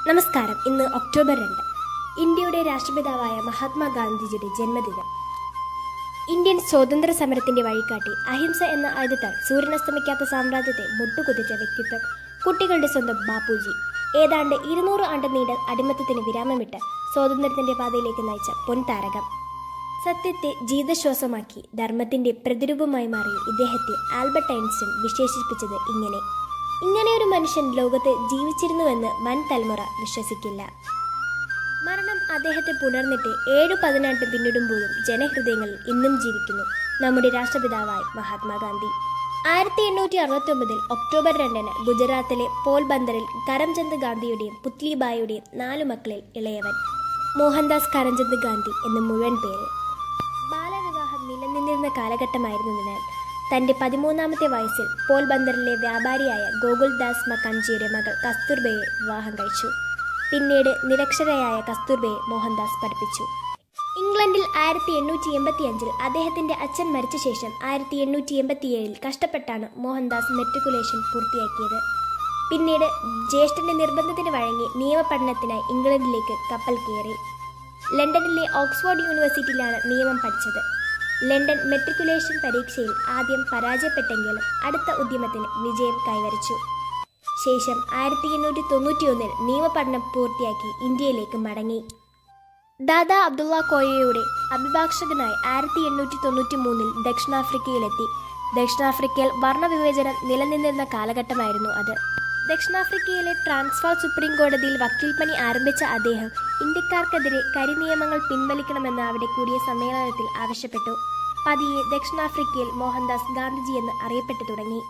നമസ്കാരം. ഇന്ന് ഒക്ടോബർ 2, ഇന്ത്യയുടെ രാഷ്ട്രപിതാവായ മഹാത്മാഗാന്ധിജിയുടെ ജന്മദിനം. ഇന്ത്യൻ സ്വാതന്ത്ര്യ സമരത്തിന്റെ വഴികാട്ടി, അഹിംസ എന്ന ആയുധത്താൽ സൂര്യനസ്തമിക്കാത്ത സാമ്രാജ്യത്തെ മുട്ടുകുതിച്ച വ്യക്തിത്വം, കുട്ടികളുടെ സ്വന്തം ബാപ്പുജി. ഏതാണ്ട് 200 ആണ്ട് നീണ്ട അടിമത്തത്തിന് വിരാമമിട്ട് സ്വാതന്ത്ര്യത്തിന്റെ പാതയിലേക്ക് നയിച്ച പൊൻതാരകം. സത്യത്തെ ജീതശ്വാസമാക്കി ധർമ്മത്തിന്റെ പ്രതിരൂപമായി മാറിയ ഇദ്ദേഹത്തെ ആൽബർട്ട് ഐൻസ്റ്റീൻ വിശേഷിപ്പിച്ചത് ഇങ്ങനെയൊരു മനുഷ്യൻ ലോകത്ത് ജീവിച്ചിരുന്നുവെന്ന് വൻ തലമുറ വിശ്വസിക്കില്ല. മരണം അദ്ദേഹത്തെ പുണർന്നിട്ട് 7 പതിറ്റാണ്ട് പിന്നിടുമ്പോഴും ജനഹൃദയങ്ങളിൽ ഇന്നും ജീവിക്കുന്നു നമ്മുടെ രാഷ്ട്രപിതാവായ മഹാത്മാഗാന്ധി. 1869 ഒക്ടോബർ 2 ഗുജറാത്തിലെ പോർബന്ദറിൽ കരംചന്ദ് ഗാന്ധിയുടെയും പുത്ലിബായിയുടെയും 4 മക്കളിൽ ഇളയവൻ. മോഹൻദാസ് കരംചന്ദ് ഗാന്ധി എന്ന് മുഴുവൻ പേര്. ബാലവിവാഹം നിലനിന്നിരുന്ന കാലഘട്ടമായിരുന്നതിനാൽ തന്റെ 13ാമത്തെ വയസ്സിൽ പോർബന്ദറിലെ വ്യാപാരിയായ ഗോകുൽദാസ് മക്കൻജിയുടെ മകൾ കസ്തൂർബയെ വിവാഹം കഴിച്ചു. പിന്നീട് നിരക്ഷരയായ കസ്തൂർബയെ മോഹൻദാസ് പഠിപ്പിച്ചു. ഇംഗ്ലണ്ടിൽ 1885 അദ്ദേഹത്തിന്റെ അച്ഛൻ മരിച്ച ശേഷം 1887 കഷ്ടപ്പെട്ടാണ് മോഹൻദാസ് മെട്രിക്കുലേഷൻ പൂർത്തിയാക്കിയത്. പിന്നീട് ജ്യേഷ്ഠന്റെ നിർബന്ധത്തിന് വഴങ്ങി നിയമപഠനത്തിനായി ഇംഗ്ലണ്ടിലേക്ക് കപ്പൽ കയറി. ലണ്ടനിലെ ഓക്സ്ഫോർഡ് യൂണിവേഴ്സിറ്റിയിലാണ് നിയമം പഠിച്ചത്. ലണ്ടൻ മെട്രിക്കുലേഷൻ പരീക്ഷയിൽ ആദ്യം പരാജയപ്പെട്ടെങ്കിലും അടുത്ത ഉദ്യമത്തിന് വിജയം കൈവരിച്ചു. ശേഷം 1891 നിയമപഠനം പൂർത്തിയാക്കി ഇന്ത്യയിലേക്ക് മടങ്ങി. ദാദാ അബ്ദുള്ള കോയയുടെ അഭിഭാഷകനായി 1893 ദക്ഷിണാഫ്രിക്കയിലെത്തി. ദക്ഷിണാഫ്രിക്കയിൽ വർണ്ണവിവേചനം നിലനിന്നിരുന്ന കാലഘട്ടമായിരുന്നു അത്. ദക്ഷിണാഫ്രിക്കയിലെ ട്രാൻസ്വാൾ സുപ്രീം കോടതിയിൽ വക്കീൽപ്പണി ആരംഭിച്ച അദ്ദേഹം ഇന്ത്യക്കാർക്കെതിരെ കരിനിയമങ്ങൾ പിൻവലിക്കണമെന്ന് അവിടെ കൂടിയ സമ്മേളനത്തിൽ ആവശ്യപ്പെട്ടു. പതിയെ ദക്ഷിണാഫ്രിക്കയിൽ മോഹൻദാസ് ഗാന്ധിജി എന്ന് അറിയപ്പെട്ടു തുടങ്ങി.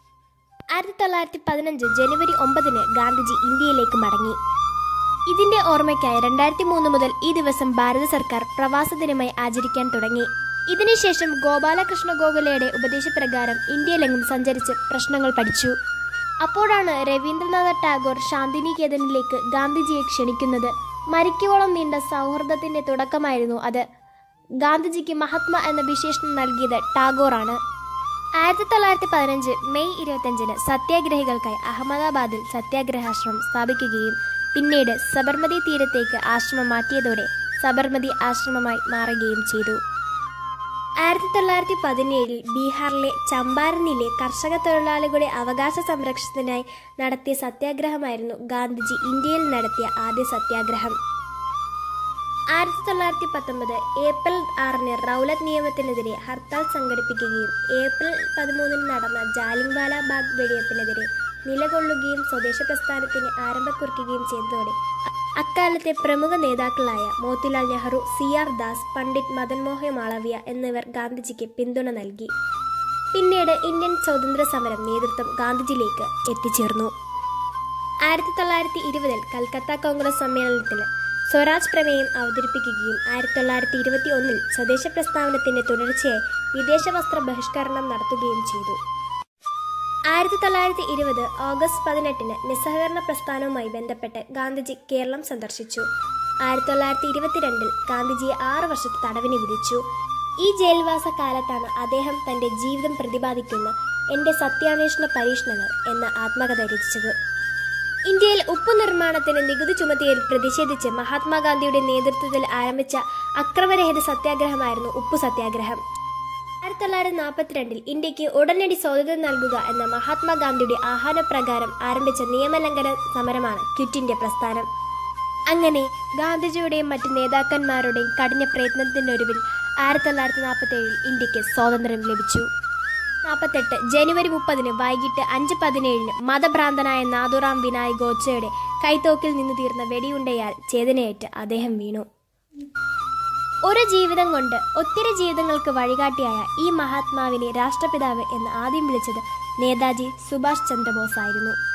1915 ജനുവരി 9 ഗാന്ധിജി ഇന്ത്യയിലേക്ക് മടങ്ങി. ഇതിന്റെ ഓർമ്മയ്ക്കായി 2003 മുതൽ ഈ ദിവസം ഭാരത സർക്കാർ പ്രവാസ ദിനമായി ആചരിക്കാൻ തുടങ്ങി. ഇതിനുശേഷം ഗോപാലകൃഷ്ണ ഗോഖലെയുടെ ഉപദേശപ്രകാരം ഇന്ത്യയിലെങ്ങും സഞ്ചരിച്ച് പ്രശ്നങ്ങൾ പഠിച്ചു. അപ്പോഴാണ് രവീന്ദ്രനാഥ ടാഗോർ ശാന്തിനികേതനിലേക്ക് ഗാന്ധിജിയെ ക്ഷണിക്കുന്നത്. മരിക്കുവോളം നീണ്ട സൗഹൃദത്തിന്റെ തുടക്കമായിരുന്നു അത്. ഗാന്ധിജിക്ക് മഹാത്മാ എന്ന വിശേഷണം നൽകിയത് ടാഗോറാണ്. 1915 മെയ് 25 സത്യാഗ്രഹികൾക്കായി അഹമ്മദാബാദിൽ സത്യാഗ്രഹാശ്രമം സ്ഥാപിക്കുകയും പിന്നീട് സബർമതി തീരത്തേക്ക് ആശ്രമം മാറ്റിയതോടെ സബർമതി ആശ്രമമായി മാറുകയും ചെയ്തു. 1917 ബീഹാറിലെ ചമ്പാരനിലെ കർഷക തൊഴിലാളികളുടെ അവകാശ സംരക്ഷണത്തിനായി നടത്തിയ സത്യാഗ്രഹമായിരുന്നു ഗാന്ധിജി ഇന്ത്യയിൽ നടത്തിയ ആദ്യ സത്യാഗ്രഹം. 1919 ഏപ്രിൽ 6 റൗലറ്റ് നിയമത്തിനെതിരെ ഹർത്താൽ സംഘടിപ്പിക്കുകയും ഏപ്രിൽ 13 നടന്ന ജാലിയൻവാല ബാഗ് വെടിവെപ്പിനെതിരെ നിലകൊള്ളുകയും സ്വദേശ പ്രസ്ഥാനത്തിന് ആരംഭം കുറിക്കുകയും ചെയ്തതോടെ അക്കാലത്തെ പ്രമുഖ നേതാക്കളായ മോത്തിലാൽ നെഹ്റു, CR ദാസ്, പണ്ഡിറ്റ് മദൻ മോഹൻ മാളവ്യ എന്നിവർ ഗാന്ധിജിക്ക് പിന്തുണ നൽകി. പിന്നീട് ഇന്ത്യൻ സ്വാതന്ത്ര്യ സമരം നേതൃത്വം ഗാന്ധിജിയിലേക്ക് എത്തിച്ചേർന്നു. 1920 കൽക്കത്ത കോൺഗ്രസ് സമ്മേളനത്തിൽ സ്വരാജ് പ്രമേയം അവതരിപ്പിക്കുകയും 1921 സ്വദേശ പ്രസ്ഥാനത്തിന്റെ തുടർച്ചയായി വിദേശ വസ്ത്ര ബഹിഷ്കരണം നടത്തുകയും ചെയ്തു. 1920 ഓഗസ്റ്റ് 18 നിസ്സഹകരണ പ്രസ്ഥാനവുമായി ബന്ധപ്പെട്ട് ഗാന്ധിജി കേരളം സന്ദർശിച്ചു. 1922 ഗാന്ധിജിയെ 6 വർഷത്തെ തടവിന് വിധിച്ചു. ഈ ജയിൽവാസ കാലത്താണ് അദ്ദേഹം തന്റെ ജീവിതം പ്രതിപാദിക്കുന്ന എന്റെ സത്യാന്വേഷണ പരീക്ഷണങ്ങൾ എന്ന ആത്മകഥ രചിച്ചത്. ഇന്ത്യയിൽ ഉപ്പു നിർമ്മാണത്തിന് നികുതി ചുമത്തിയതിൽ പ്രതിഷേധിച്ച് മഹാത്മാഗാന്ധിയുടെ നേതൃത്വത്തിൽ ആരംഭിച്ച അക്രമരഹിത സത്യാഗ്രഹമായിരുന്നു ഉപ്പു സത്യാഗ്രഹം. 1942 ഇന്ത്യക്ക് ഉടനടി സ്വാതന്ത്ര്യം നൽകുക എന്ന മഹാത്മാഗാന്ധിയുടെ ആഹ്വാനപ്രകാരം ആരംഭിച്ച നിയമലംഘന സമരമാണ് ക്വിറ്റ് ഇന്ത്യ പ്രസ്ഥാനം. അങ്ങനെ ഗാന്ധിജിയുടെയും മറ്റ് നേതാക്കന്മാരുടെയും കഠിന പ്രയത്നത്തിനൊടുവിൽ 1947 ഇന്ത്യക്ക് സ്വാതന്ത്ര്യം ലഭിച്ചു. 1948 ജനുവരി 30 വൈകിട്ട് 5:17 മതഭ്രാന്തനായ നാഥുറാം വിനായക് ഗോഡ്സെയുടെ കൈത്തോക്കിൽ നിന്ന് തീർന്ന വെടിയുണ്ടയാൽ ചേതനയേറ്റ് അദ്ദേഹം വീണു. ഒരു ജീവിതം കൊണ്ട് ഒത്തിരി ജീവിതങ്ങൾക്ക് വഴികാട്ടിയായ ഈ മഹാത്മാവിനെ രാഷ്ട്രപിതാവ് എന്ന് ആദ്യം വിളിച്ചത് നേതാജി സുഭാഷ് ചന്ദ്രബോസ് ആയിരുന്നു.